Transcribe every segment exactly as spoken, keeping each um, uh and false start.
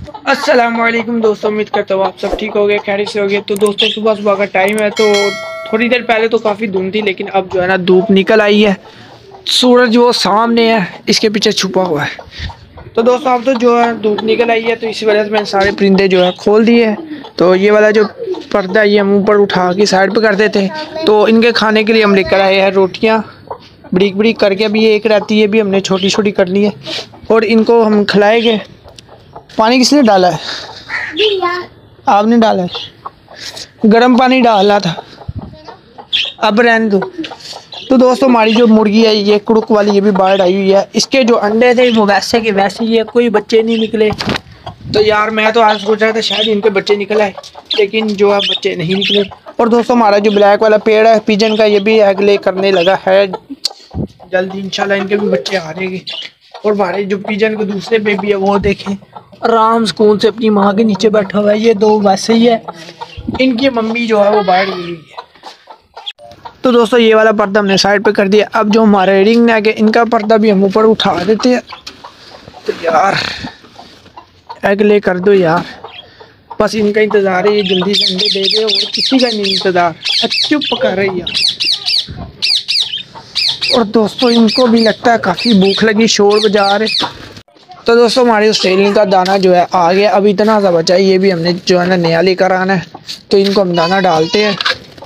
अस्सलामुअलैकुम दोस्तों, उम्मीद करता हूँ आप सब ठीक हो गए, खैरियत से हो गए। तो दोस्तों सुबह सुबह का टाइम है, तो थोड़ी देर पहले तो काफ़ी धुंध थी, लेकिन अब जो है ना धूप निकल आई है। सूरज वो सामने है, इसके पीछे छुपा हुआ है। तो दोस्तों अब तो जो है धूप निकल आई है, तो इसी वजह से मैंने सारे परिंदे जो है खोल दिए हैं। तो ये वाला जो पर्दा ये हम ऊपर उठा के साइड पे कर देते हैं। तो इनके खाने के लिए हम लेकर आए हैं रोटियाँ बड़ी बड़ी करके। अभी ये एक रहती है, भी हमने छोटी छोटी करनी है और इनको हम खिलाएंगे। पानी किसने डाला है? आपने डाला है, गर्म पानी डालना था, अब रहने दो। तो दोस्तों हमारी जो मुर्गी है ये कुड़ुक वाली, ये भी बाढ़ आई हुई है। इसके जो अंडे थे वो वैसे के वैसे ही है, कोई बच्चे नहीं निकले। तो यार मैं तो आज सोच रहा था शायद इनके बच्चे निकल आए, लेकिन जो है बच्चे नहीं निकले। और दोस्तों हमारा जो ब्लैक वाला पेड़ है पिजन का, ये भी एग ले करने लगा है। जल्दी इंशाल्लाह इनके भी बच्चे आ रहेंगे। और हमारे जो पिजन के दूसरे बेबी है वो देखें आराम सुकून से अपनी माँ के नीचे बैठा हुआ है। ये दो वैसे ही है, इनकी मम्मी जो है वो बाहर गई हुई है। तो दोस्तों ये वाला पर्दा हमने साइड पे कर दिया। अब जो हमारे रिंग नेक है इनका पर्दा भी हम ऊपर उठा देते हैं। तो यार एग ले कर दो यार, बस इनका इंतज़ार है, ये जल्दी से अंडे दे दे और किसी का नहीं इंतज़ार। चुप कर रही यार। और दोस्तों इनको भी लगता है काफ़ी भूख लगी, शोर बजा रहे। तो दोस्तों हमारे ऑस्ट्रेलियन का दाना जो है आ गया, अब इतना सा बचा है, ये भी हमने जो है ना नया लेकर आना है। तो इनको हम दाना डालते हैं।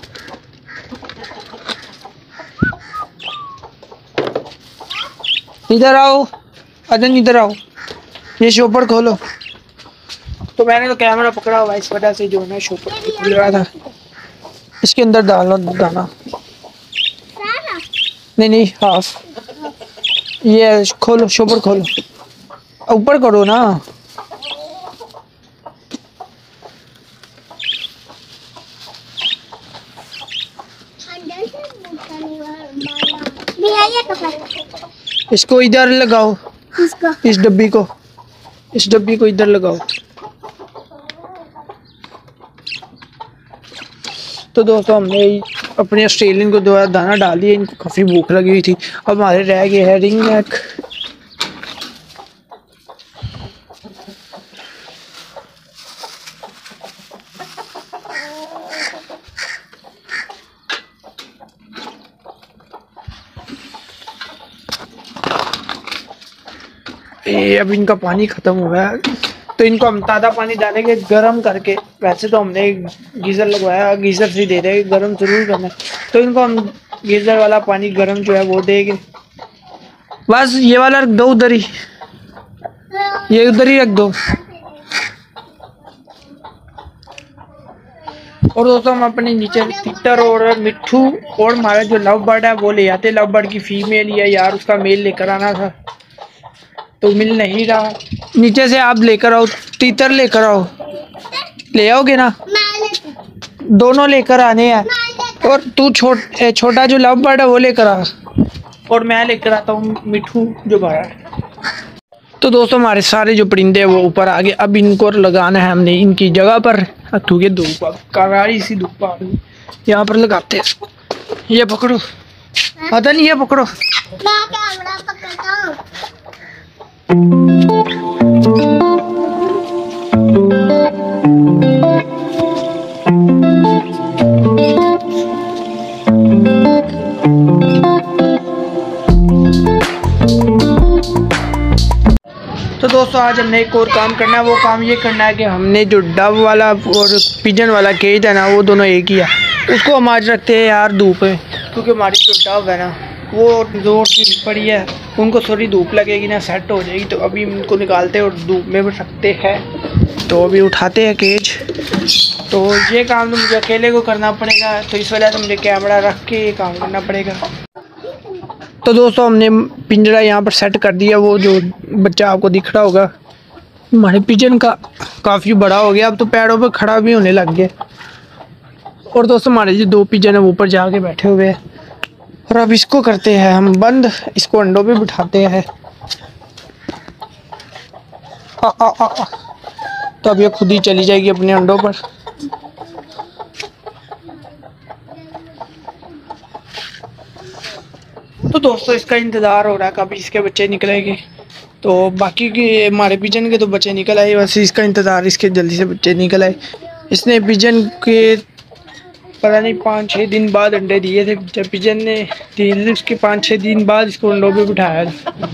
इधर आओ अदन, इधर आओ, ये शॉपर खोलो। तो मैंने तो कैमरा पकड़ा हुआ इस वजह से जो है ना शॉपर खुल रहा था। इसके अंदर डालो दाना, नहीं नहीं हाफ। ये खोलो, शॉपर खोलो, ऊपर करो ना। इसको इधर लगाओ, इस डब्बी को, इस डब्बी को इधर लगाओ। तो दोस्तों हमने अपने ऑस्ट्रेलियन को दो दाना डाल दिया, इनको काफ़ी भूख लगी हुई थी। अब हमारे रह गए है रिंग नेक। ये अब इनका पानी ख़त्म हो गया, तो इनको हम ताज़ा पानी डालेंगे गर्म करके। वैसे तो हमने गीज़र लगवाया, गीज़र से दे रहे, गर्म ज़रूर करना। तो इनको हम गीज़र वाला पानी गर्म जो है वो देंगे। बस ये वाला रख दो उधर ही, ये उधर ही रख दो। और दोस्तों हम अपने नीचे तितर और मिट्ठू और हमारा जो लव बर्ड है वो ले आते। लव बर्ड की फीमेल है यार, उसका मेल लेकर आना था तो मिल नहीं रहा। नीचे से आप लेकर आओ, तीतर लेकर आओ, ले आओगे ना? दोनों लेकर आने हैं। और तू छोट छोटा जो लव बर्ड है वो लेकर आ, और मैं लेकर आता हूँ मिठू जो बड़ा है। तो दोस्तों हमारे सारे जो परिंदे हैं वो ऊपर आ गए। अब इनको लगाना है हमने इनकी जगह पर, क्योंकि धूप करारी सी धूप आ गई। यहाँ पर लगाते हैं। ये पकड़ो अदन, ये पकड़ो। तो दोस्तों आज हमने एक और काम करना है। वो काम ये करना है कि हमने जो डव वाला और पिजन वाला केज है ना, वो दोनों एक ही है, उसको हम आज रखते हैं यार धूप में। क्योंकि हमारी जो डव है ना वो जोर की पड़ी है, उनको थोड़ी धूप लगेगी ना, सेट हो जाएगी। तो अभी उनको निकालते हैं और धूप में भी रखते हैं। तो अभी उठाते हैं केज। तो ये काम तो मुझे अकेले को करना पड़ेगा, तो इस वजह से मुझे कैमरा रख के ये काम करना पड़ेगा। तो दोस्तों हमने पिंजरा यहाँ पर सेट कर दिया। वो जो बच्चा आपको दिख रहा होगा हमारे पिजन का काफ़ी बड़ा हो गया, अब तो पैरों पर खड़ा भी होने लग गया। और दोस्तों हमारे जो दो पिजन है वो ऊपर जाके बैठे हुए हैं। और अब इसको करते हैं हम बंद, इसको अंडों पे बिठाते हैं। आ, आ, आ, आ। तो अब ये खुद ही चली जाएगी अपने अंडों पर। तो दोस्तों इसका इंतज़ार हो रहा है कभी इसके बच्चे निकलेंगे। तो बाकी के हमारे पिजन के तो बच्चे निकल आए, बस इसका इंतज़ार, इसके जल्दी से बच्चे निकल आए। इसने पिजन के पता नहीं पाँच छः दिन बाद अंडे दिए थे। जब पिजन ने दिए थे उसके पाँच छः दिन बाद इसको अंडों पे बिठाया था।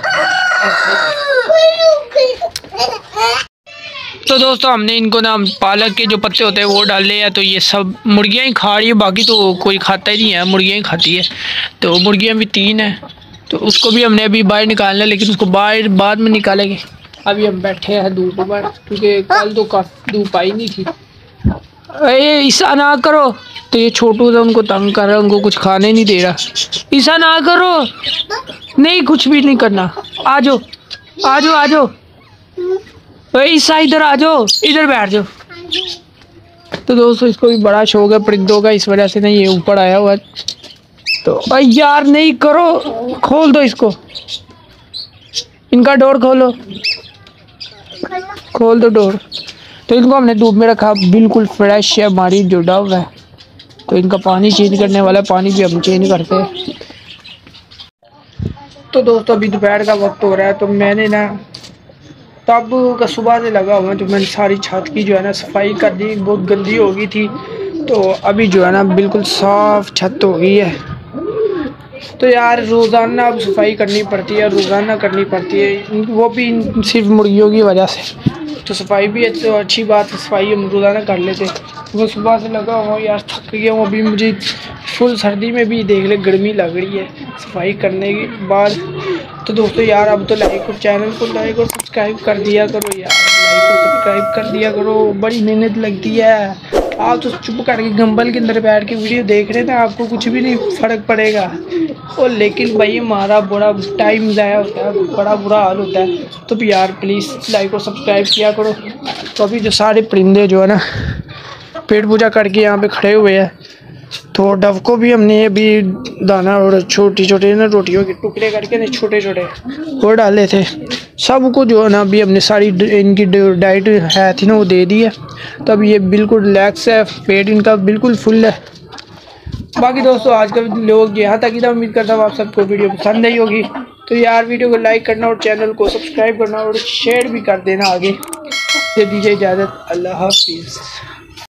तो दोस्तों हमने इनको ना पालक के जो पत्ते होते हैं वो डाले हैं, तो ये सब मुर्गियाँ ही खा रही है, बाकी तो कोई खाता ही नहीं है, मुर्गियाँ ही खाती है। तो मुर्गियाँ भी तीन हैं, तो उसको भी हमने अभी बाहर निकालना है, लेकिन उसको बाहर बाद में निकालेंगे। अभी हम बैठे हैं धूप पर, क्योंकि कल तो काफ़ी धूप आई नहीं थी। अरे ऐसा ना करो, तो ये छोटू सा उनको तंग कर रहा है, उनको कुछ खाने नहीं दे रहा। ऐसा ना करो, नहीं कुछ भी नहीं करना, आ जाओ आ जाओ आ जाओ, ईसा इधर आ जाओ, इधर बैठ जाओ। तो दोस्तों इसको भी बड़ा शौक है परिंदों का, इस वजह से ना ये ऊपर आया हुआ है। तो भाई यार नहीं करो, खोल दो इसको, इनका डोर खोलो, खोल दो डोर। तो इनको हमने धूप में रखा, बिल्कुल फ्रेश है, हमारी जो डव है। तो इनका पानी चेंज करने वाला, पानी भी हम चेंज करते हैं। तो दोस्तों अभी दोपहर का वक्त हो रहा है, तो मैंने ना तब का सुबह से लगा हुआ, तो मैंने सारी छत की जो है ना सफाई कर दी, बहुत गंदी हो गई थी। तो अभी जो है ना बिल्कुल साफ छत हो गई है। तो यार रोज़ाना अब सफाई करनी पड़ती है, रोज़ाना करनी पड़ती है, वो भी सिर्फ मुर्गियों की वजह से। तो सफाई भी है, तो अच्छी बात है, सफाई हम रोज़ाना कर लेते। वो सुबह से लगा हुआ यार, थक गया हूँ। अभी मुझे फुल सर्दी में भी देख ले गर्मी लग रही है सफाई करने के बाद। तो दोस्तों यार अब तो लाइक और चैनल को लाइक और सब्सक्राइब कर दिया करो यार, लाइक और सब्सक्राइब कर दिया करो, बड़ी मेहनत लगती है। आप तो चुप करके गंबल के अंदर बैठ के वीडियो देख रहे थे, आपको कुछ भी नहीं फ़र्क पड़ेगा। और लेकिन भाई हमारा बड़ा टाइम ज़ाया होता है, बड़ा बुरा हाल होता है। तो भी यार प्लीज़ लाइक और सब्सक्राइब किया करो। तो अभी जो सारे परिंदे जो है ना पेट पूजा करके यहाँ पे खड़े हुए हैं, तो डव को भी हमने अभी दाना और छोटी छोटी ना रोटियों के टुकड़े करके ना छोटे छोटे वो डाले थे। सबको जो है ना अभी हमने सारी इनकी डाइट है थी ना वो दे दी है। तो अब ये बिल्कुल रिलैक्स है, पेट इनका बिल्कुल फुल है। बाकी दोस्तों आज का लोग यहाँ तक ही था, उम्मीद करता हूँ आप सबको वीडियो पसंद आई होगी। तो यार वीडियो को लाइक करना और चैनल को सब्सक्राइब करना और शेयर भी कर देना आगे। दे दीजिए इजाज़त, अल्लाह हाफिज़।